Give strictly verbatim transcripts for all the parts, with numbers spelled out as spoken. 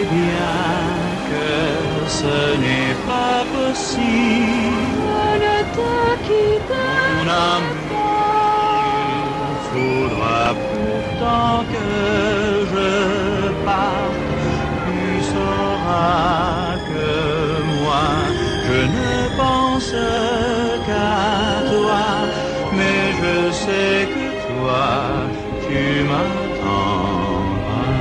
bien que ce n'est pas possible. Ne te quitte Mon amour, il faudra pourtant que je parte. Tu sauras que moi, je ne pense qu'à toi, mais je sais que toi, tu m'attendras.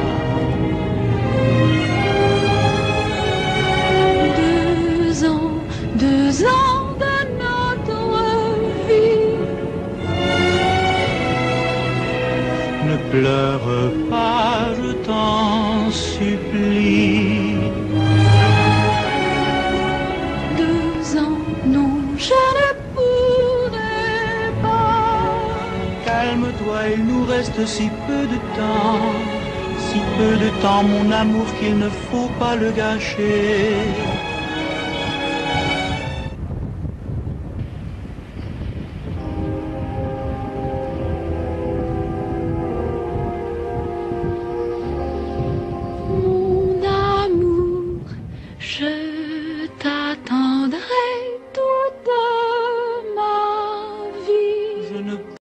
deux ans, deux ans de notre vie. Ne pleure pas, je t'en supplie. Deux ans, non, je ne pourrai pas. Calme-toi, il nous reste si peu de temps, si peu de temps, mon amour, qu'il ne faut pas le gâcher. Mon amour, je